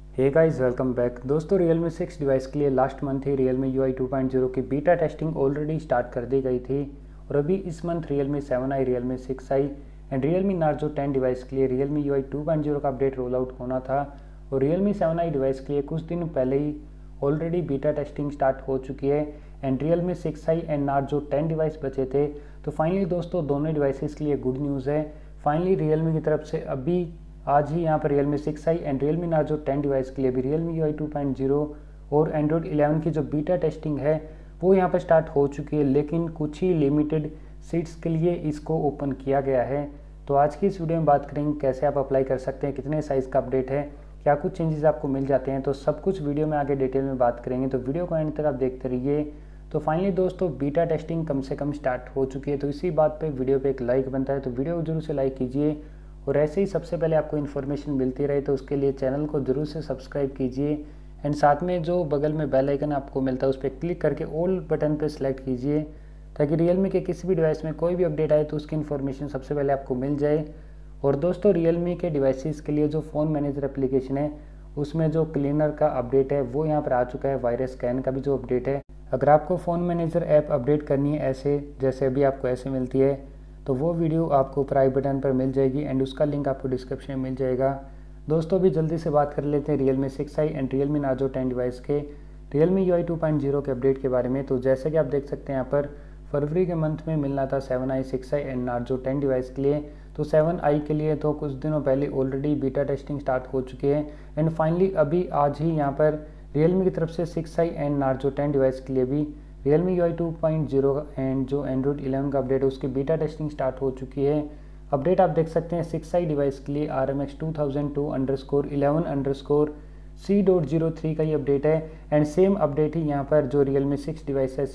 हे guys welcome back. दोस्तों Realme 6 device के लिए लास्ट मंथ ही Realme UI 2.0 की बीटा टेस्टिंग ऑलरेडी स्टार्ट कर दी गई थी और अभी इस month Realme 7i, Realme 6i and Realme Narzo 10 device के लिए Realme UI 2.0 का अपडेट रोल आउट होना था और Realme 7i डिवाइस के लिए कुछ दिन पहले ही ऑलरेडी बीटा टेस्टिंग स्टार्ट हो चुकी है and Realme 6i and Narzo 10 device बचे थे। तो फाइनली दोस्तों दोनों डिवाइसेस के लिए गुड न्यूज़ है। फाइनली Realme की तरफ से अभी आज ही यहाँ पर Realme 6i and Realme Narzo 10 device के लिए भी Realme UI 2.0 और Android 11 की जो बीटा टेस्टिंग है वो यहाँ पर स्टार्ट हो चुकी है, लेकिन कुछ ही लिमिटेड सीट्स के लिए इसको ओपन किया गया है। तो आज की इस वीडियो में बात करेंगे कैसे आप अप्लाई कर सकते हैं, कितने साइज़ का अपडेट है, क्या कुछ चेंजेस आपको मिल जाते हैं। तो सब कुछ वीडियो में आगे डिटेल में बात करेंगे, तो वीडियो को एंड तक आप देखते रहिए। तो फाइनली दोस्तों बीटा टेस्टिंग कम से कम स्टार्ट हो चुकी है, तो इसी बात पे वीडियो पे एक लाइक बनता है, तो वीडियो को जरूर से लाइक कीजिए और ऐसे ही सबसे पहले आपको इन्फॉर्मेशन मिलती रहे तो उसके लिए चैनल को जरूर से सब्सक्राइब कीजिए एंड साथ में जो बगल में बेल आइकन आपको मिलता है उस पर क्लिक करके ऑल बटन पर सेलेक्ट कीजिए ताकि Realme के किसी भी डिवाइस में कोई भी अपडेट आए तो उसकी इन्फॉर्मेशन सबसे पहले आपको मिल जाए। और दोस्तों Realme के डिवाइसेस के लिए जो फ़ोन मैनेजर एप्लीकेशन है उसमें जो क्लीनर का अपडेट है वो यहाँ पर आ चुका है, वायरस स्कैन का भी जो अपडेट है। अगर आपको फ़ोन मैनेजर ऐप अपडेट करनी है ऐसे जैसे अभी आपको ऐसे मिलती है तो वो वीडियो आपको ऊपर आई बटन पर मिल जाएगी एंड उसका लिंक आपको डिस्क्रिप्शन में मिल जाएगा। दोस्तों अभी जल्दी से बात कर लेते हैं Realme 6i and Realme Narzo 10 device के Realme UI 2.0 के अपडेट के बारे में। तो जैसे कि आप देख सकते हैं यहाँ पर फरवरी के मंथ में मिलना था 7i, 6i and Narzo 10 device के लिए। तो 7i के लिए तो कुछ दिनों पहले ऑलरेडी बीटा टेस्टिंग स्टार्ट हो चुकी है एंड फाइनली अभी आज ही यहाँ पर Realme की तरफ से 6i एंड Narzo 10 डिवाइस के लिए भी Realme UI 2.0 एंड जो Android 11 का अपडेट है उसकी बीटा टेस्टिंग स्टार्ट हो चुकी है। अपडेट आप देख सकते हैं 6i डिवाइस के लिए RMX 2002_11_C.03 का ये अपडेट है एंड सेम अपडेट ही यहाँ पर जो Realme 6 डिवाइस है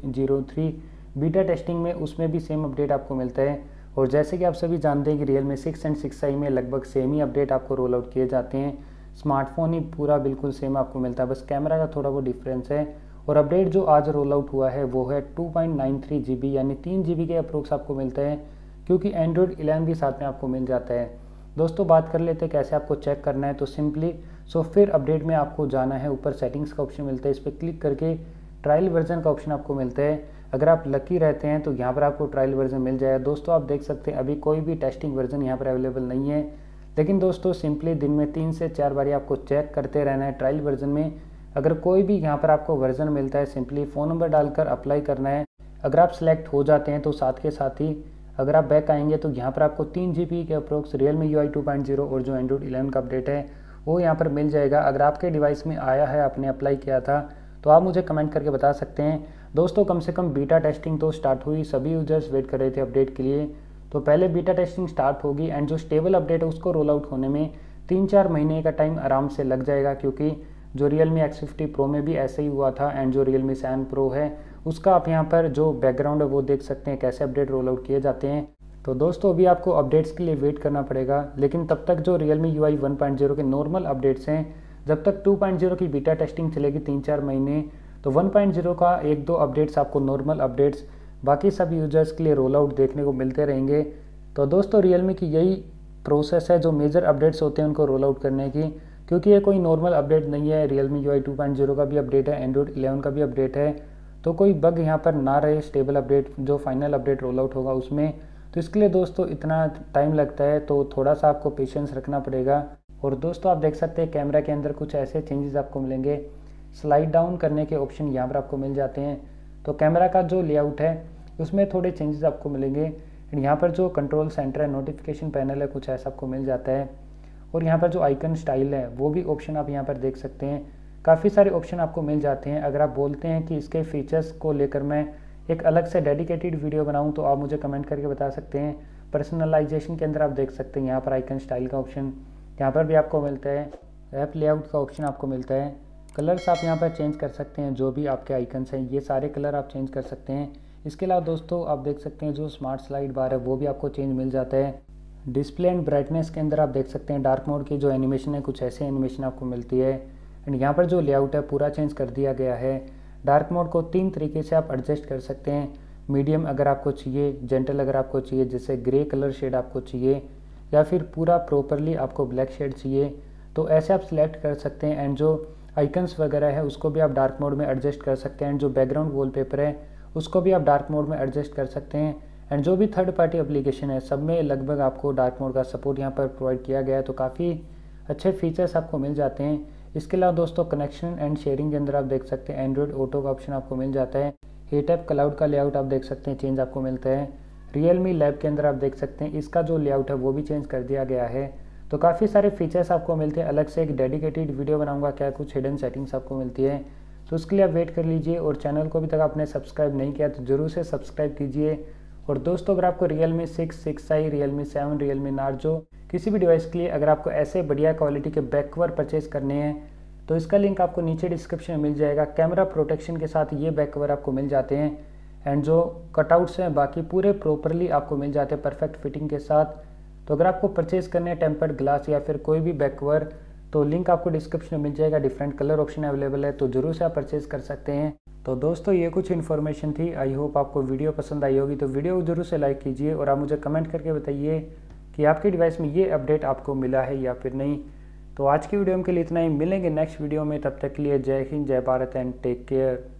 C.03 बीटा टेस्टिंग में उसमें भी सेम अपडेट आपको मिलता है। और जैसे कि आप सभी जानते हैं कि Realme 6 एंड 6i में लगभग सेम ही अपडेट आपको रोल आउट किए जाते हैं, स्मार्टफोन ही पूरा बिल्कुल सेम आपको मिलता है, बस कैमरा का थोड़ा वो डिफरेंस है। और अपडेट जो आज रोल आउट हुआ है वो है 2.93 GB यानी 3 GB के अप्रोक्स आपको मिलता है, क्योंकि Android 11 भी साथ में आपको मिल जाता है। दोस्तों बात कर लेते हैं कैसे आपको चेक करना है। तो सिंपली सॉफ्टवेयर अपडेट में आपको जाना है, ऊपर सेटिंग्स का ऑप्शन मिलता है, इस पर क्लिक करके ट्रायल वर्जन का ऑप्शन आपको मिलता है। अगर आप लकी रहते हैं तो यहाँ पर आपको ट्रायल वर्जन मिल जाएगा। दोस्तों आप देख सकते हैं अभी कोई भी टेस्टिंग वर्जन यहाँ पर अवेलेबल नहीं है, लेकिन दोस्तों सिंपली दिन में 3 से 4 बार आपको चेक करते रहना है ट्रायल वर्जन में। अगर कोई भी यहाँ पर आपको वर्जन मिलता है सिंपली फ़ोन नंबर डालकर अप्लाई करना है। अगर आप सिलेक्ट हो जाते हैं तो साथ के साथ ही अगर आप बैक आएंगे तो यहाँ पर आपको 3 GB के अप्रोक्स Realme UI 2.0 और जो Android 11 का अपडेट है वो यहाँ पर मिल जाएगा। अगर आपके डिवाइस में आया है, आपने अप्लाई किया था, तो आप मुझे कमेंट करके बता सकते हैं। दोस्तों कम से कम बीटा टेस्टिंग तो स्टार्ट हुई, सभी यूजर्स वेट कर रहे थे अपडेट के लिए। तो पहले बीटा टेस्टिंग स्टार्ट होगी एंड जो स्टेबल अपडेट है उसको रोल आउट होने में 3-4 महीने का टाइम आराम से लग जाएगा, क्योंकि जो Realme X50 Pro में भी ऐसे ही हुआ था एंड जो Realme 7 Pro है उसका आप यहाँ पर जो बैकग्राउंड है वो देख सकते हैं कैसे अपडेट रोल आउट किए जाते हैं। तो दोस्तों अभी आपको अपडेट्स के लिए वेट करना पड़ेगा, लेकिन तब तक जो Realme UI 1.0 के नॉर्मल अपडेट्स हैं, जब तक 2.0 की बीटा टेस्टिंग चलेगी 3-4 महीने, तो 1.0 का 1-2 अपडेट्स आपको नॉर्मल अपडेट्स बाकी सब यूजर्स के लिए रोल आउट देखने को मिलते रहेंगे। तो दोस्तों Realme की यही प्रोसेस है जो मेजर अपडेट्स होते हैं उनको रोल आउट करने की, क्योंकि ये कोई नॉर्मल अपडेट नहीं है। Realme UI 2.0 का भी अपडेट है, Android 11 का भी अपडेट है, तो कोई बग यहाँ पर ना रहे स्टेबल अपडेट जो फाइनल अपडेट रोल आउट होगा उसमें। तो इसके लिए दोस्तों इतना टाइम लगता है, तो थोड़ा सा आपको पेशेंस रखना पड़ेगा। और दोस्तों आप देख सकते हैं कैमरा के अंदर कुछ ऐसे चेंजेस आपको मिलेंगे, स्लाइड डाउन करने के ऑप्शन यहाँ पर आपको मिल जाते हैं। तो कैमरा का जो लेआउट है उसमें थोड़े चेंजेस आपको मिलेंगे। यहाँ पर जो कंट्रोल सेंटर है, नोटिफिकेशन पैनल है, कुछ ऐसा आपको मिल जाता है। और यहाँ पर जो आइकन स्टाइल है वो भी ऑप्शन आप यहाँ पर देख सकते हैं, काफ़ी सारे ऑप्शन आपको मिल जाते हैं। अगर आप बोलते हैं कि इसके फीचर्स को लेकर मैं एक अलग से डेडिकेटेड वीडियो बनाऊं तो आप मुझे कमेंट करके बता सकते हैं। पर्सनलाइजेशन के अंदर आप देख सकते हैं यहाँ पर आइकन स्टाइल का ऑप्शन यहाँ पर भी आपको मिलता है, ऐप लेआउट का ऑप्शन आपको मिलता है, कलर्स आप यहाँ पर चेंज कर सकते हैं, जो भी आपके आइकन्स हैं ये सारे कलर आप चेंज कर सकते हैं। इसके अलावा दोस्तों आप देख सकते हैं जो स्मार्ट स्लाइड बार है वो भी आपको चेंज मिल जाता है। डिस्प्ले एंड ब्राइटनेस के अंदर आप देख सकते हैं डार्क मोड की जो एनिमेशन है कुछ ऐसे एनिमेशन आपको मिलती है एंड यहाँ पर जो लेआउट है पूरा चेंज कर दिया गया है। डार्क मोड को 3 तरीके से आप एडजस्ट कर सकते हैं, मीडियम अगर आपको चाहिए, जेंटल अगर आपको चाहिए, जैसे ग्रे कलर शेड आपको चाहिए, या फिर पूरा प्रॉपरली आपको ब्लैक शेड चाहिए। तो ऐसे आप सिलेक्ट कर सकते हैं। एंड जो आइकन्स वगैरह है उसको भी आप डार्क मोड में एडजस्ट कर सकते हैं। एंड जो बैकग्राउंड वॉलपेपर है उसको भी आप डार्क मोड में एडजस्ट कर सकते हैं। एंड जो भी थर्ड पार्टी एप्लीकेशन है सब में लगभग आपको डार्क मोड का सपोर्ट यहाँ पर प्रोवाइड किया गया है, तो काफ़ी अच्छे फीचर्स आपको मिल जाते हैं। इसके अलावा दोस्तों कनेक्शन एंड शेयरिंग के अंदर आप देख सकते हैं एंड्रॉइड ऑटो का ऑप्शन आपको मिल जाता है। हीट ऐप क्लाउड का लेआउट आप देख सकते हैं चेंज आपको मिलता है। रियलमी लैब के अंदर आप देख सकते हैं इसका जो लेआउट है वो भी चेंज कर दिया गया है। तो काफ़ी सारे फीचर्स आपको मिलते हैं। अलग से एक डेडिकेटेड वीडियो बनाऊंगा क्या कुछ हिडन सेटिंग्स आपको मिलती है, तो उसके लिए आप वेट कर लीजिए। और चैनल को अभी तक आपने सब्सक्राइब नहीं किया तो ज़रूर से सब्सक्राइब कीजिए। और दोस्तों अगर आपको Realme 6, 6i, Realme 7, Realme Narzo किसी भी डिवाइस के लिए अगर आपको ऐसे बढ़िया क्वालिटी के बैक कवर परचेज करने हैं तो इसका लिंक आपको नीचे डिस्क्रिप्शन में मिल जाएगा। कैमरा प्रोटेक्शन के साथ ये बैक कवर आपको मिल जाते हैं। एंड जो कटआउट्स हैं बाकी पूरे प्रॉपरली आपको मिल जाते हैं परफेक्ट फिटिंग के साथ। तो अगर आपको परचेज करने हैं टेम्पर्ड ग्लास या फिर कोई भी बैक कवर तो लिंक आपको डिस्क्रिप्शन में मिल जाएगा। डिफरेंट कलर ऑप्शन अवेलेबल है तो ज़रूर से आप परचेज कर सकते हैं। तो दोस्तों ये कुछ इन्फॉर्मेशन थी। आई होप आपको वीडियो पसंद आई होगी, तो वीडियो ज़रूर से लाइक कीजिए और आप मुझे कमेंट करके बताइए कि आपके डिवाइस में ये अपडेट आपको मिला है या फिर नहीं। तो आज की वीडियो के लिए इतना ही, मिलेंगे नेक्स्ट वीडियो में। तब तक के लिए जय हिंद, जय भारत एंड टेक केयर।